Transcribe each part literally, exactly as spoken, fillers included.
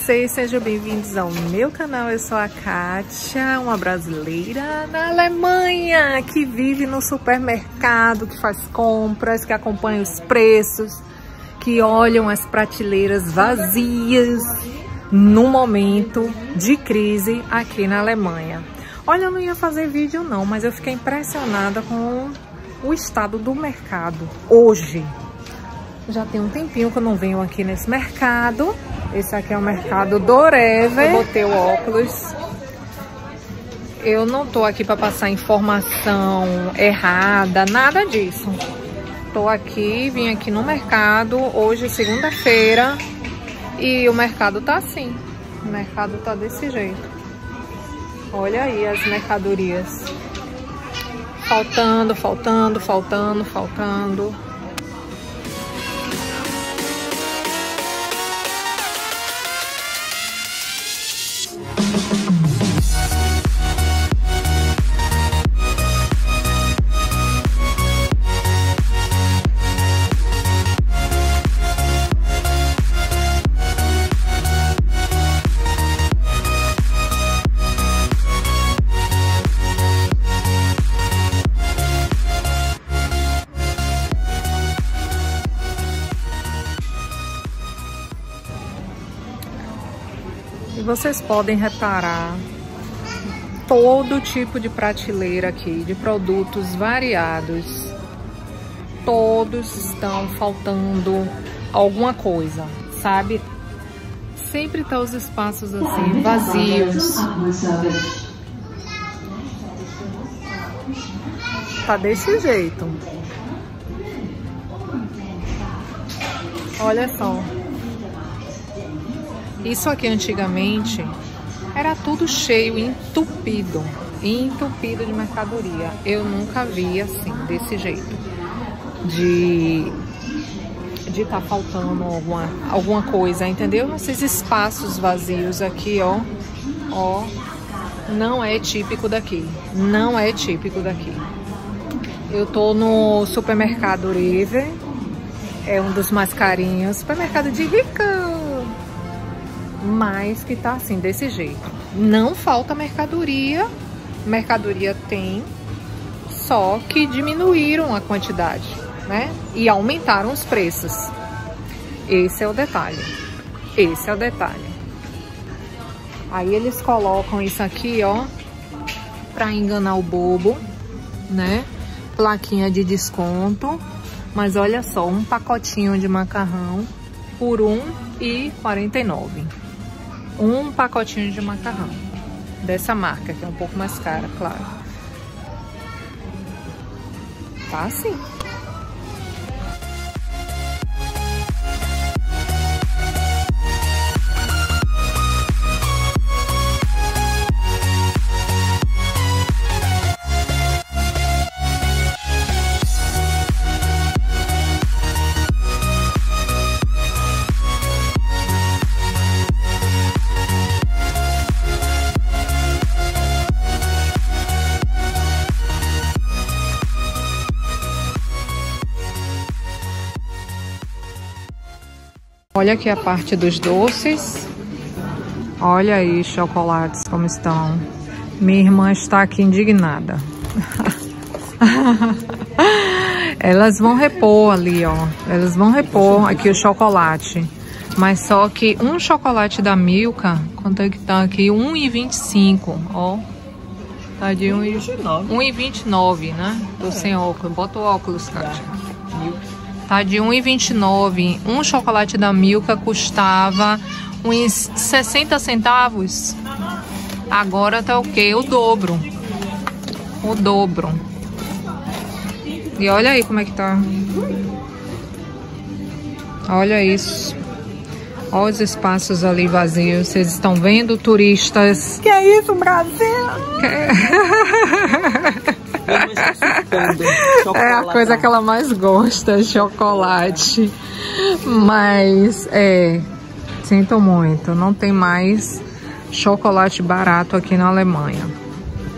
vocês, sejam bem-vindos ao meu canal. Eu sou a Kátia, uma brasileira na Alemanha que vive no supermercado, que faz compras, que acompanha os preços, que olham as prateleiras vazias no momento de crise aqui na Alemanha. Olha, eu não ia fazer vídeo não, mas eu fiquei impressionada com o estado do mercado hoje. Já tem um tempinho que eu não venho aqui nesse mercado. Esse aqui é o mercado do Rewe. Eu botei o óculos. Eu não tô aqui para passar informação errada, nada disso. Tô aqui, vim aqui no mercado, hoje segunda-feira, e o mercado tá assim. O mercado tá desse jeito. Olha aí as mercadorias. Faltando, faltando, faltando, faltando. E vocês podem reparar todo tipo de prateleira aqui, de produtos variados. Todos estão faltando alguma coisa, sabe? Sempre tá os espaços assim, vazios. Tá desse jeito. Olha só. Isso aqui antigamente era tudo cheio, entupido, entupido de mercadoria. Eu nunca vi assim, desse jeito, de de tá faltando alguma, alguma coisa, entendeu? Esses espaços vazios aqui, ó, ó, não é típico daqui, não é típico daqui. Eu tô no supermercado Rewe, é um dos mais carinhos, supermercado de rica. Mas que tá assim, desse jeito. Não falta mercadoria. Mercadoria tem. Só que diminuíram a quantidade, né? E aumentaram os preços. Esse é o detalhe. Esse é o detalhe. Aí eles colocam isso aqui, ó, pra enganar o bobo, né? Plaquinha de desconto. Mas olha só, um pacotinho de macarrão por um real e quarenta e nove centavos. Um pacotinho de macarrão dessa marca, que é um pouco mais cara, claro. Tá assim. Olha aqui a parte dos doces. Olha aí, chocolates como estão. Minha irmã está aqui indignada. Elas vão repor ali, ó. Elas vão repor aqui o chocolate. Mas só que um chocolate da Milka, quanto é que tá aqui? um real e vinte e cinco, ó. Tá de um real e vinte e nove, né? Tô sem óculos. Bota o óculos, Kátia. Tá de um real e vinte e nove. Um chocolate da Milka custava uns sessenta centavos. Agora tá o quê? O dobro. O dobro. E olha aí como é que tá. Olha isso. Olha os espaços ali vazios. Vocês estão vendo, turistas? Que é isso, Brasil? É a coisa que ela mais gosta, chocolate. Mas, é, sinto muito, não tem mais chocolate barato aqui na Alemanha.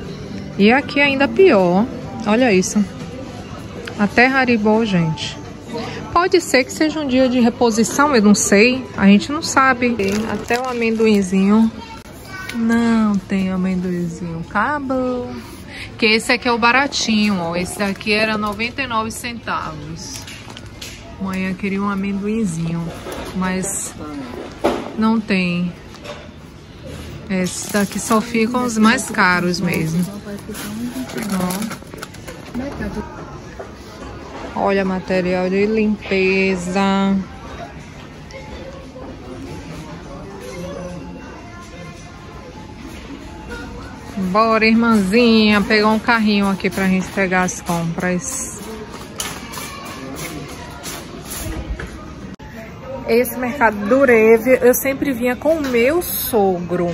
E aqui ainda pior, olha isso. Até Haribo, gente. Pode ser que seja um dia de reposição, eu não sei. A gente não sabe. Até o amendoinzinho. Não tem amendoinzinho. Acabou. Que esse aqui é o baratinho, ó. Esse daqui era noventa e nove centavos. Amanhã queria um amendoinzinho, mas não tem. Esses daqui só ficam os mais caros mesmo. Ó. Olha, material de limpeza. Bora, irmãzinha, pegar um carrinho aqui pra gente pegar as compras. Esse mercado do Reve, eu sempre vinha com o meu sogro,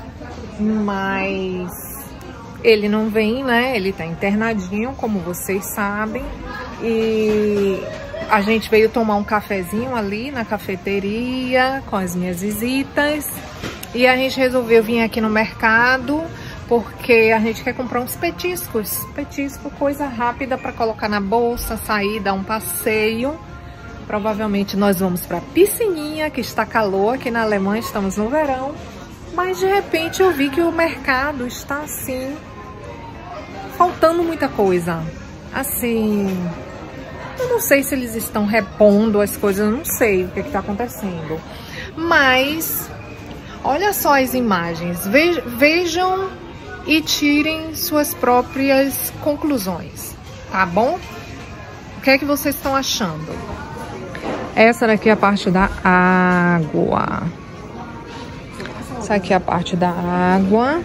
mas ele não vem, né? Ele tá internadinho, como vocês sabem, e a gente veio tomar um cafezinho ali na cafeteria com as minhas visitas, e a gente resolveu vir aqui no mercado porque a gente quer comprar uns petiscos, petisco, coisa rápida para colocar na bolsa, sair, dar um passeio. Provavelmente nós vamos para a piscininha, que está calor aqui na Alemanha, estamos no verão. Mas de repente eu vi que o mercado está assim, faltando muita coisa. Assim, eu não sei se eles estão repondo as coisas, eu não sei o que está acontecendo. Mas, olha só as imagens, vejam e tirem suas próprias conclusões, tá bom? O que é que vocês estão achando? Essa daqui é a parte da água. Essa aqui é a parte da água.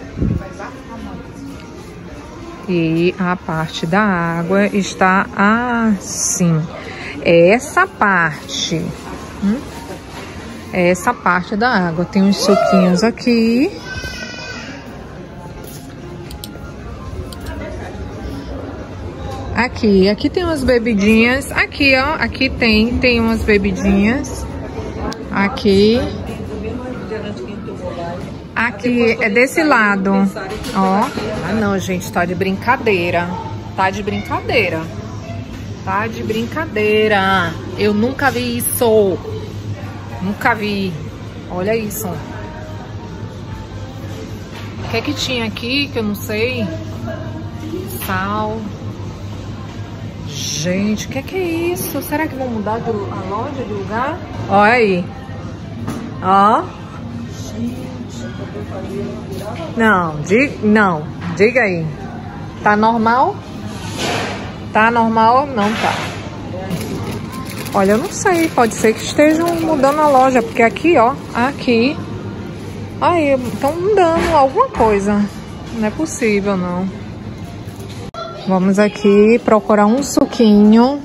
E a parte da água está assim. Essa parte. Hum? Essa parte da água. Tem uns suquinhos aqui. Aqui, aqui tem umas bebidinhas. Aqui, ó, aqui tem, tem umas bebidinhas. Aqui. Aqui, é desse lado, ó. Ah, não, gente, tá de brincadeira. Tá de brincadeira. Tá de brincadeira. Eu nunca vi isso. Nunca vi. Olha isso. O que é que tinha aqui que eu não sei? Sal. Gente, o que, que é isso? Será que vão mudar de, a loja de lugar? Olha aí. Ó. Não, di, não. Diga aí. Tá normal? Tá normal? Não tá. Olha, eu não sei. Pode ser que estejam mudando a loja. Porque aqui, ó. Aqui. Aí, estão mudando alguma coisa. Não é possível, não. Vamos aqui procurar um suquinho.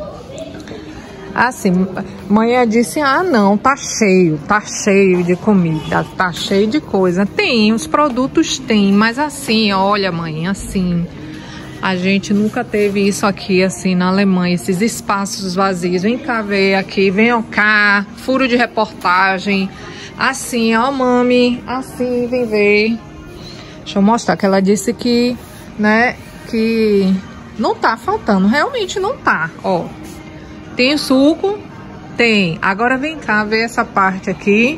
Assim, mãe disse, ah não, tá cheio, tá cheio de comida, tá cheio de coisa. Tem, os produtos tem, mas assim, olha mãe, assim, a gente nunca teve isso aqui assim na Alemanha, esses espaços vazios. Vem cá ver aqui, venham cá, furo de reportagem. Assim, ó mami, assim, vem ver. Deixa eu mostrar que ela disse que, né, que não tá faltando, realmente não tá, ó. Tem suco? Tem. Agora vem cá ver essa parte aqui.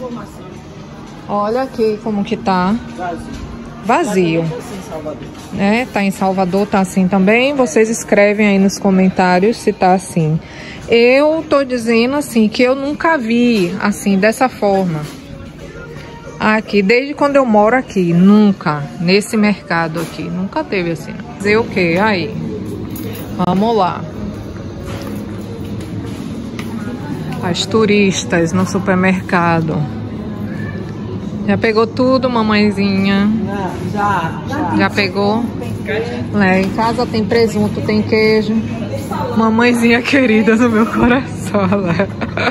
Olha aqui como que tá. Vazio. Né? Tá em Salvador, tá assim também. Vocês escrevem aí nos comentários se tá assim. Eu tô dizendo assim que eu nunca vi assim dessa forma. Aqui, desde quando eu moro aqui, nunca, nesse mercado aqui, nunca teve assim. Fazer o que? Aí, vamos lá. As turistas no supermercado. Já pegou tudo, mamãezinha? Já, já. Já pegou? Lá em casa tem presunto, tem queijo. Mamãezinha querida do meu coração, né?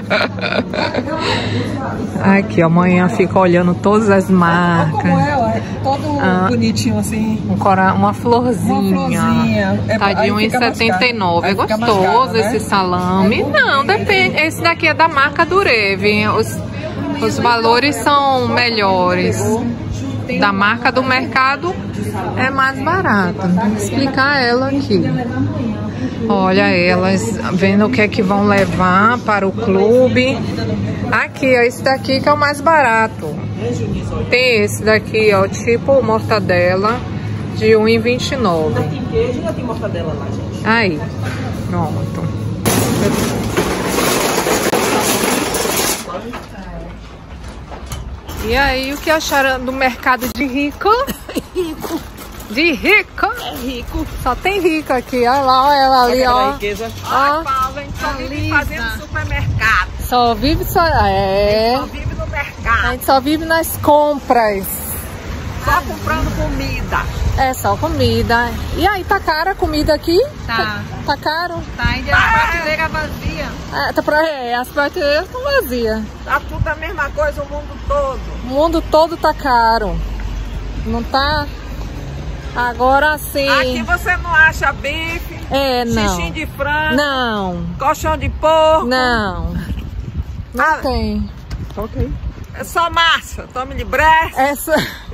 Aqui, ó, amanhã fica olhando todas as marcas. Como é, ó, todo ah, bonitinho assim. Um cora, uma florzinha. Uma florzinha. É, tá de um e setenta e nove. É gostoso caro, né? Esse salame. É Não, depende. Esse daqui é da marca do Reve. Os, os valores são melhores. Da marca do mercado é mais barato. Tem que explicar ela aqui. Olha elas vendo o que é que vão levar para o clube. Aqui, ó, esse daqui que é o mais barato. Tem esse daqui, ó, tipo mortadela de um real e vinte e nove centavos. Tem queijo e tem mortadela lá, gente. Aí, pronto. E aí, o que acharam do mercado de rico? Rico. De rico? É rico. Só tem rico aqui, olha lá, olha ela ali, ó. Riqueza. Ó, Paulo, a gente só vive Lisa. fazendo supermercado. só vive só. É. Só vive no A mercado. gente só vive nas compras. Só comprando comida. É só comida. E aí, tá cara a comida aqui? Tá, Tá caro? tá indo a prateleira vazia. É, tá pra, é, as prateleiras estão vazias. Tá tudo a mesma coisa o mundo todo. O mundo todo tá caro. Não tá? Agora sim. Aqui você não acha bife, É, não. xixim de frango, Não, colchão de porco. não. Não Ah. tem. Ok. É só massa, tome de brecha. Essa.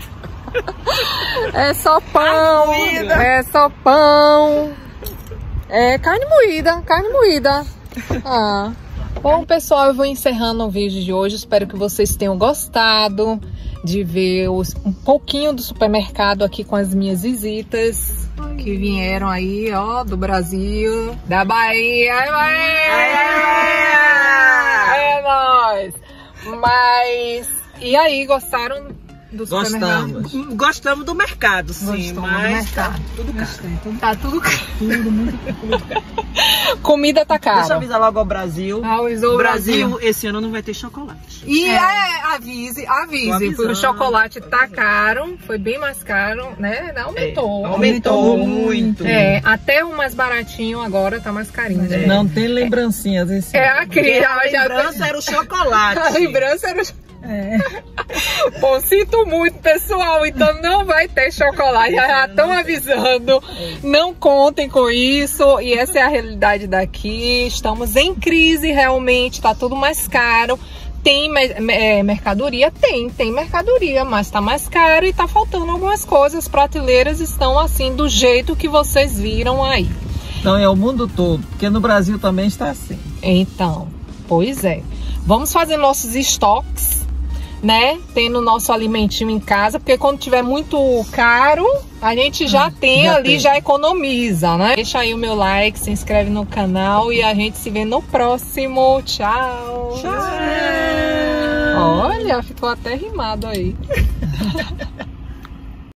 É só pão. Carne moída. É só pão. É carne moída, carne moída. Ah. Bom, pessoal, eu vou encerrando o vídeo de hoje. Espero que vocês tenham gostado de ver os, um pouquinho do supermercado aqui com as minhas visitas que vieram aí, ó, do Brasil, da Bahia. Ai, Bahia! É nóis! Mas, e aí, gostaram do supermercado? Gostamos. Gostamos do mercado, sim, Gostamos do mas mercado. tá tudo caro. Tá tudo caro. Comida tá cara. Deixa eu avisar logo ao Brasil. Avisou O o Brasil, Brasil. esse ano não vai ter chocolate. E é, avise, Tô avise, avisando. porque o chocolate tá caro, foi bem mais caro, né? Aumentou. É, aumentou muito. É, até o mais baratinho agora tá mais carinho. né? Não tem lembrancinhas esse É a cria, A já lembrança era o chocolate. A lembrança era o É. Bom, sinto muito, pessoal, então não vai ter chocolate. Já estão avisando, não contem com isso. E essa é a realidade daqui. Estamos em crise, realmente, tá tudo mais caro. Tem é, mercadoria? Tem, tem mercadoria, mas tá mais caro e tá faltando algumas coisas. As prateleiras estão assim, do jeito que vocês viram aí. Não, é o mundo todo, porque no Brasil também está assim. Então, pois é. Vamos fazer nossos estoques, né? Tendo nosso alimentinho em casa, porque quando tiver muito caro, a gente já Hum, tem já ali, tem. já economiza, né? Deixa aí o meu like, se inscreve no canal e a gente se vê no próximo. Tchau! Tchau. Olha, ficou até rimado aí.